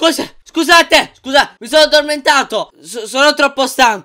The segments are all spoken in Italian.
Scusate, mi sono addormentato. Sono troppo stanco.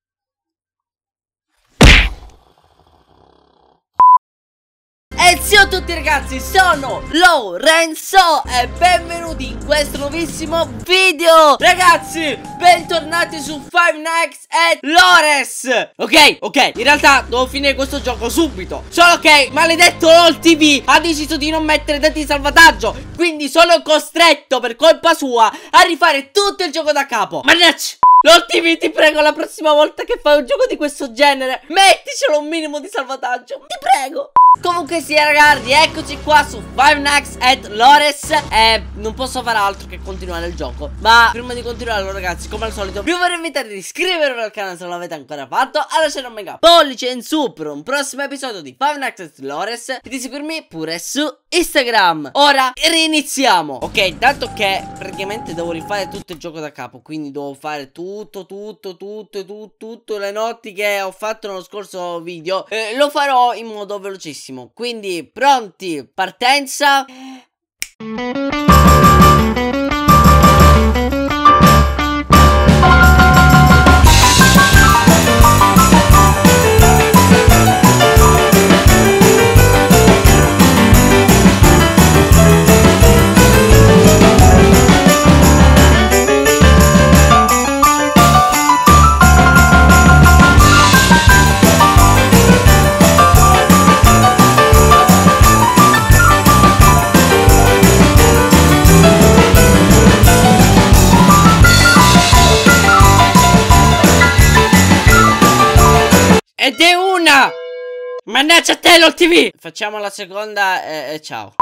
E ciao a tutti ragazzi, sono Lorenzo e benvenuti in questo nuovissimo video. Ragazzi, bentornati su Five Nights at Lores. Ok, in realtà devo finire questo gioco subito. Solo che maledetto LOL TV ha deciso di non mettere dati di salvataggio, quindi sono costretto per colpa sua a rifare tutto il gioco da capo. Mannaggia LOL TV, ti prego, la prossima volta che fai un gioco di questo genere metticelo un minimo di salvataggio, ti prego. Comunque sia ragazzi, eccoci qua su Five Nights at Lores e non posso fare altro che continuare il gioco. Ma prima di continuare ragazzi, come al solito vi vorrei invitare ad iscrivervi al canale se non l'avete ancora fatto, a lasciare un mega pollice in su per un prossimo episodio di Five Nights at Lores e di seguirmi pure su Instagram. Ora riniziamo. Ok, dato che praticamente devo rifare tutto il gioco da capo, quindi devo fare tutto le notti che ho fatto nello scorso video, lo farò in modo velocissimo. Quindi pronti, partenza. Ed è una! Mannaggia a te LOL TV! Facciamo la seconda e ciao.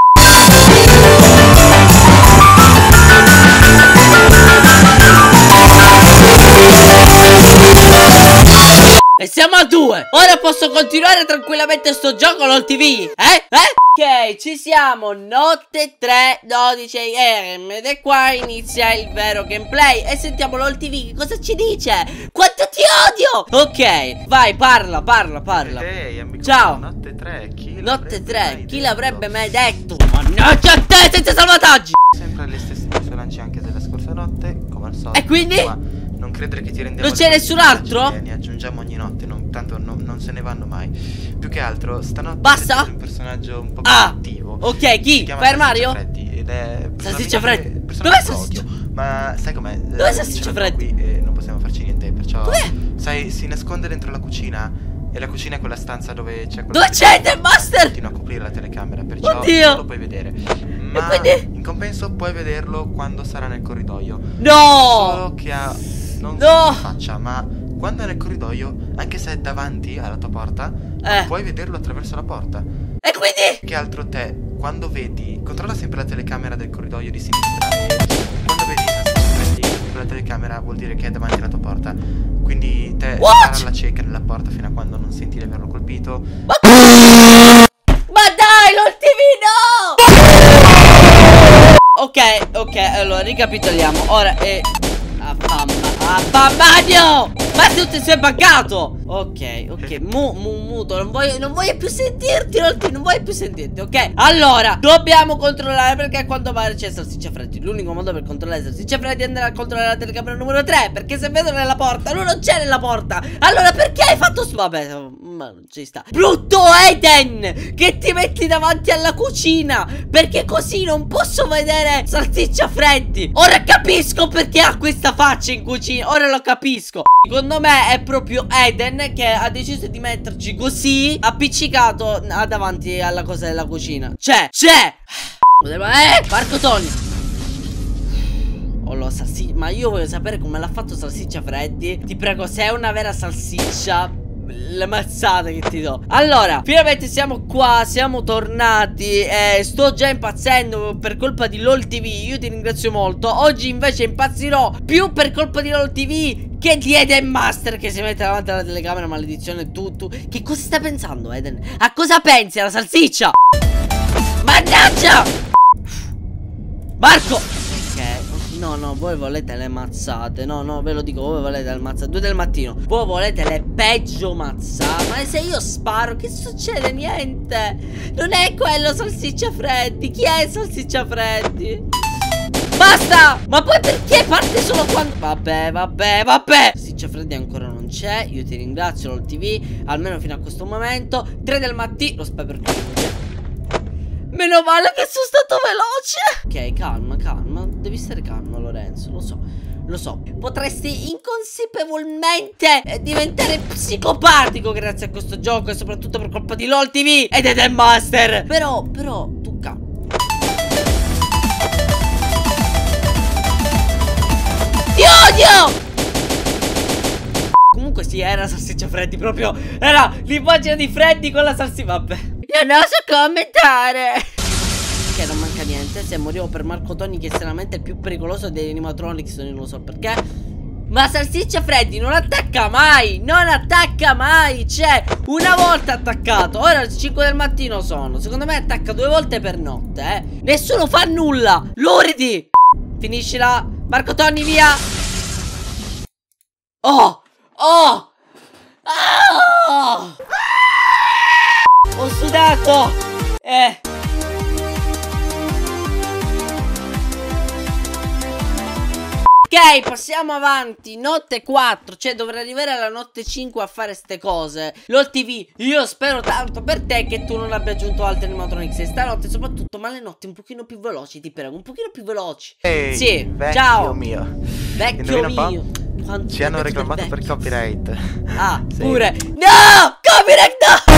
E siamo a 2. Ora posso continuare tranquillamente sto gioco LOL TV. Ok, ci siamo. Notte 3:12 AM. Ed è qua inizia il vero gameplay. E sentiamo LOL TV che cosa ci dice. Quanto ti odio. Ok, vai, parla. Ciao. Notte 3. Chi l'avrebbe mai detto? Mannaggia a te, senza salvataggi. Sempre le stesse personaggi anche della scorsa notte, come al solito. E quindi? Ma non credere che ti rendiamo. Non c'è nessun altro? Ne aggiungiamo ogni notte, tanto non se ne vanno mai. Più che altro stanotte basta? C'è un personaggio un po' più attivo. Ok, chi? Fire Mario? Ed è Salsiccia Freddy. Dov'è Salsiccia? Ma sai com'è? Dov'è Salsiccia Freddy? Qui e non possiamo farci niente, perciò. Dov'è? Sai, si nasconde dentro la cucina. E la cucina è quella stanza dove c'è quella. Dove c'è il Master? Continua a coprire la telecamera, perciò Oddio, non lo puoi vedere. Ma quindi? in compenso puoi vederlo quando sarà nel corridoio. No! Solo che ha non no! si faccia, ma quando è nel corridoio, anche se è davanti alla tua porta, puoi vederlo attraverso la porta. E quindi? Che altro te, quando vedi, controlla sempre la telecamera del corridoio di sinistra e quando vedi la telecamera vuol dire che è davanti alla tua porta. Quindi te spara alla cieca nella porta fino a quando non senti di averlo colpito. Ma dai, LOL TV, no! Ok, allora ricapitoliamo. Ora è Mario! Ma tu sei buggato! Ok, muto, non voglio più sentirti, non voglio più sentirti, ok? Allora, dobbiamo controllare, perché a quanto pare c'è Salsiccia Freddy. L'unico modo per controllare Salsiccia Freddy è andare a controllare la telecamera numero 3, perché se vedo nella porta, lui non c'è nella porta. Allora perché hai fatto vabbè, ma non ci sta. Brutto Eden, che ti metti davanti alla cucina, perché così non posso vedere Salsiccia Freddy. Ora capisco perché ha questa faccia in cucina, ora lo capisco. Secondo me è proprio Eden che ha deciso di metterci così appiccicato davanti alla cosa della cucina. C'è Marco Tony. Oh lo salsiccia. Ma io voglio sapere come l'ha fatto Salsiccia Freddy. Ti prego, se è una vera salsiccia, le mazzate che ti do. Allora, finalmente siamo qua, siamo tornati. Sto già impazzendo per colpa di LOL TV. Io ti ringrazio molto. Oggi invece impazzirò più per colpa di LOL TV che di Eden Master, che si mette davanti alla telecamera. Maledizione, tu che cosa stai pensando, Eden? A cosa pensi alla salsiccia? Mannaggia! Marco! No, voi volete le mazzate. No, ve lo dico, voi volete le mazzate 2 del mattino. Voi volete le peggio mazzate. Ma se io sparo, che succede? Niente. Non è quello Salsiccia Freddy. Chi è Salsiccia Freddy? Basta! Ma poi perché parte solo quando... Vabbè. Salsiccia Freddy ancora non c'è. Io ti ringrazio, LOL TV, almeno fino a questo momento. 3 del mattino. Lo spero per meno male che sono stato veloce. Ok, calma. Devi stare calmo, Lorenzo, lo so. Potresti inconsapevolmente diventare psicopatico grazie a questo gioco, e soprattutto per colpa di LOL TV ed Eden Master. Però, tu calma. Ti odio! Comunque sì, era Salsiccia Freddy, proprio. Era l'immagine di Freddy con la salsiccia. Vabbè, io non so commentare. Ok, non manca niente. Se morivo per Marco Toni, che è stranamente il più pericoloso degli animatronics, non lo so perché. Ma Salsiccia Freddy non attacca mai. Cioè, una volta attaccato. Ora le 5 del mattino sono. Secondo me attacca 2 volte per notte, Nessuno fa nulla. Luridi. Finiscila. Marco Toni, via. Oh. Ho sudato. Ok, passiamo avanti. Notte 4, cioè dovrei arrivare alla notte 5 a fare ste cose. LOL TV, io spero tanto per te che tu non abbia aggiunto altri animatronics e stanotte soprattutto, ma le notti un pochino più veloci, ti prego, un pochino più veloci. Ehi, sì, ciao mio. Vecchio mio. Ci hanno reclamato per copyright. Ah, sì. Pure. No! Copyright no!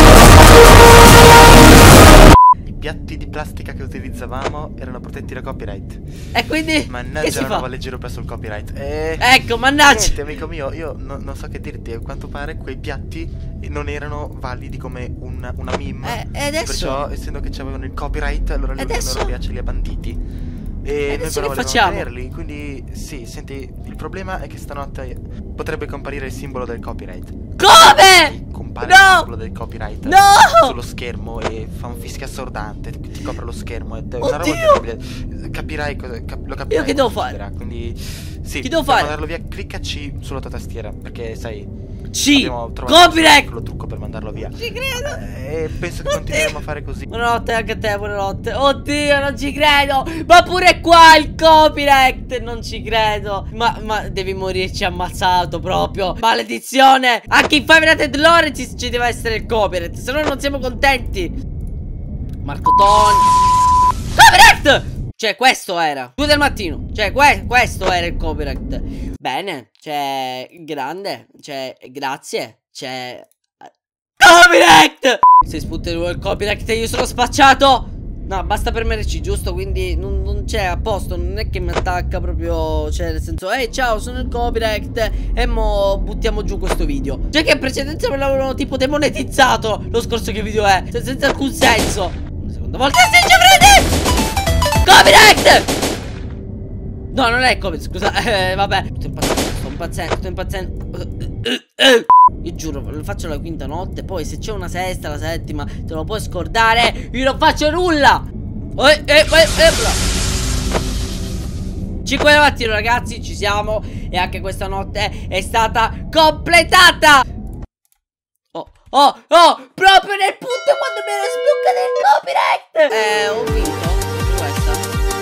I piatti di plastica che utilizzavamo erano protetti da copyright. E quindi? Mannaggia, non vale giro presso il copyright. Ecco, mannaggia. Niente, amico mio, io non so che dirti. A quanto pare quei piatti non erano validi come una meme. E adesso? Perciò, essendo che c'avevano il copyright, allora l'Unione Europea ce li ha banditi. E noi però volevamo tenerli. Quindi sì, senti, il problema è che stanotte potrebbe comparire il simbolo del copyright. Come? Compare il simbolo del copyright sullo schermo e fa un fischio assordante, ti copre lo schermo. È una roba terribile. Capirai cosa, lo capirai. Io che devo fare? Quindi sì, che devo fare? mandarlo via, clicca C sulla tua tastiera, perché sai, abbiamo trovato copyright lo trucco per mandarlo via. Non ci credo. E penso che continueremo a fare così. Buonanotte anche a te, buonanotte. Oddio, non ci credo. Ma pure qua il copyright. Non ci credo. Ma devi morirci ammazzato proprio. Maledizione. Anche in Five Nights at Lawrence ci deve essere il copyright, se no non siamo contenti. Marco Toni. Copyright. Cioè questo era 2 del mattino. Cioè questo era il copyright. Bene. Cioè grande. Cioè grazie. Cioè copyright. Se sputa il copyright io sono spacciato. No, basta per MRC, giusto? Quindi non c'è, a posto. Non è che mi attacca proprio. Cioè nel senso, ehi ciao, sono il copyright e mo buttiamo giù questo video. Cioè che in precedenza me l'avevano tipo demonetizzato. Lo scorso che video è, senza alcun senso. Una seconda volta Salsiccia Freddy. Copyright! No, non è copyright, scusa, vabbè. Sto impazzendo. Io giuro, lo faccio la quinta notte. Poi se c'è una sesta, la settima, te lo puoi scordare. Io non faccio nulla. 5 del mattino ragazzi, ci siamo. E anche questa notte è stata completata. Proprio nel punto quando mi ero sbloccato il copyright. Ho vinto questa.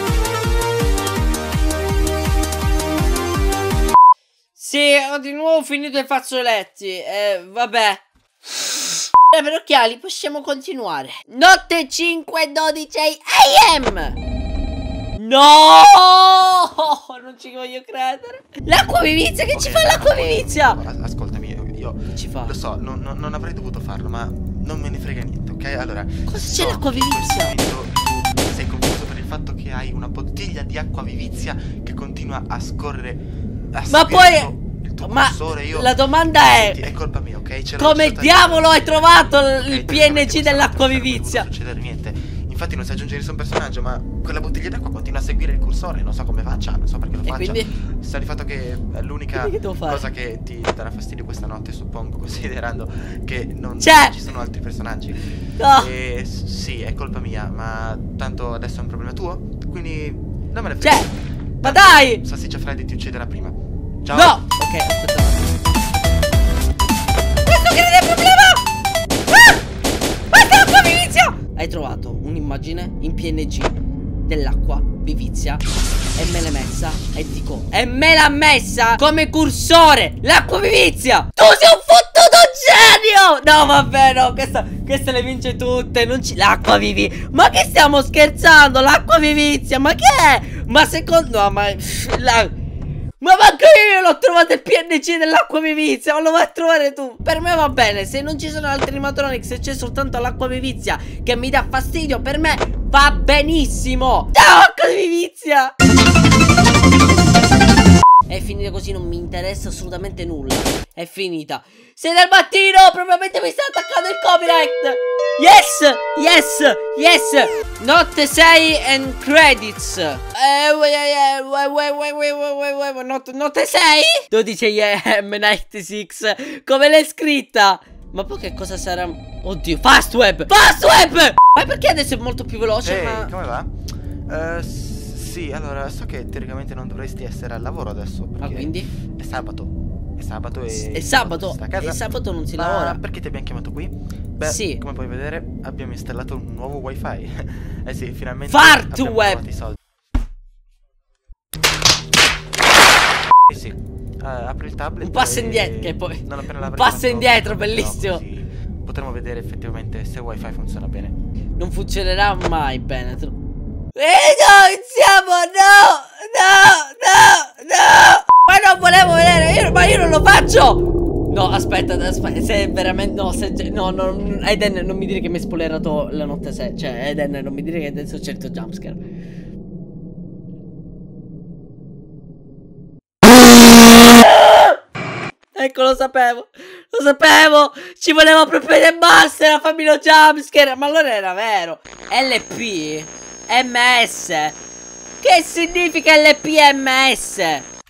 Sì, ho di nuovo finito i fazzoletti. Vabbè. Per occhiali possiamo continuare. Notte 5:12 AM. No, non ci voglio credere. L'acqua vivizia, che ci fa l'acqua vivizia? Ascoltami, io ci fa? Lo so, non avrei dovuto farlo, ma non me ne frega niente, ok? Allora, cosa c'è l'acqua vivizia? Tu sei confuso per il fatto che hai una bottiglia di acqua vivizia che continua a scorrere. Ma poi la domanda è colpa mia, ok? come diavolo hai trovato il PNG dell'acqua vivizia? Non succede niente. Infatti non si aggiunge nessun personaggio, ma quella bottiglia d'acqua continua a seguire il cursore. Non so come faccia, non so perché lo faccia. Quindi? Sta di fatto che è l'unica cosa che ti darà fastidio questa notte, suppongo, considerando che non ci sono altri personaggi. No. E sì, è colpa mia, ma tanto adesso è un problema tuo, quindi non me ne frega. Ma dai! Salsiccia Freddy ti ucciderà prima. Ciao. No! Ok, aspetta. Questo che è il problema! Basta l'acqua vivizia! Hai trovato un'immagine in PNG dell'acqua vivizia E me l'ha messa. E dico, e me l'ha messa come cursore l'acqua vivizia. Tu sei un fottuto genio. No vabbè, no, questa le vince tutte. Non ci... L'acqua vivi. Ma che stiamo scherzando? L'acqua vivizia, ma che è? Ma secondo... No, ma manco io l'ho trovato il PNC dell'acqua vivizia. Ma lo vai a trovare tu. Per me va bene. Se non ci sono altri animatronics e c'è soltanto l'acqua vivizia che mi dà fastidio, per me va benissimo. Ciao acqua vivizia. È finita così, non mi interessa assolutamente nulla. È finita. 6 del mattino, probabilmente mi sta attaccando il copyright. Yes, yes, yes. Notte 6 and credits. Notte 6? 12 AM 96. Come l'hai scritta? Ma poi che cosa sarà? Oddio, fast web. Fast web. Ma perché adesso è molto più veloce? Ma... come va? Sì, allora, so che teoricamente non dovresti essere al lavoro adesso. Ah, quindi? È sabato. È sabato e... È sabato? A casa. E sabato non si Ma lavora? perché ti abbiamo chiamato qui? Beh, sì. Come puoi vedere, abbiamo installato un nuovo wifi. Eh sì, finalmente Fart abbiamo web. trovato i soldi. Sì. Apri il tablet. Un passo indietro, che poi... non appena un passo indietro, bellissimo. Così potremo vedere effettivamente se il wifi funziona bene. Non funzionerà mai bene. No, siamo, no. Ma non volevo vedere, ma io non lo faccio. No, aspetta, se veramente, no, Eden, non mi dire che mi hai spoilerato la notte 6. Cioè, Eden, non mi dire che adesso c'è il tuo jumpscare. Ecco, lo sapevo, ci voleva proprio vedere Master a fammi lo jumpscare. Ma allora era vero. LP MS. Che significa LPMS?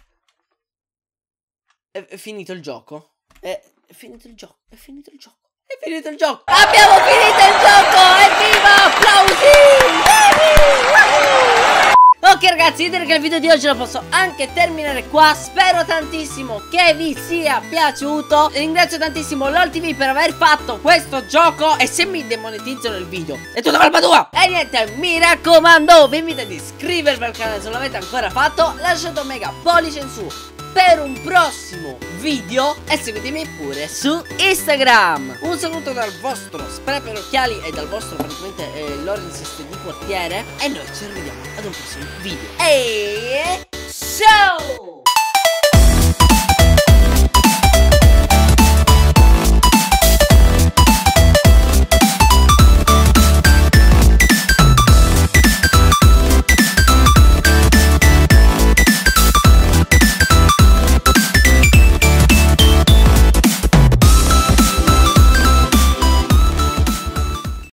È finito il gioco? È finito il gioco. È finito il gioco. Abbiamo finito il gioco. Evviva, applausi. Ok ragazzi, io direi che il video di oggi lo posso anche terminare qua. Spero tantissimo che vi sia piaciuto. Ringrazio tantissimo LOLTV per aver fatto questo gioco. E se mi demonetizzano il video è tutta colpa tua. E niente, mi raccomando, vi invito ad iscrivervi al canale se non l'avete ancora fatto. Lasciate un mega pollice in su per un prossimo video e seguitemi pure su Instagram. Un saluto dal vostro Spray per occhiali e dal vostro praticamente Lawrence di quartiere. E noi ci rivediamo ad un prossimo video. E ciao!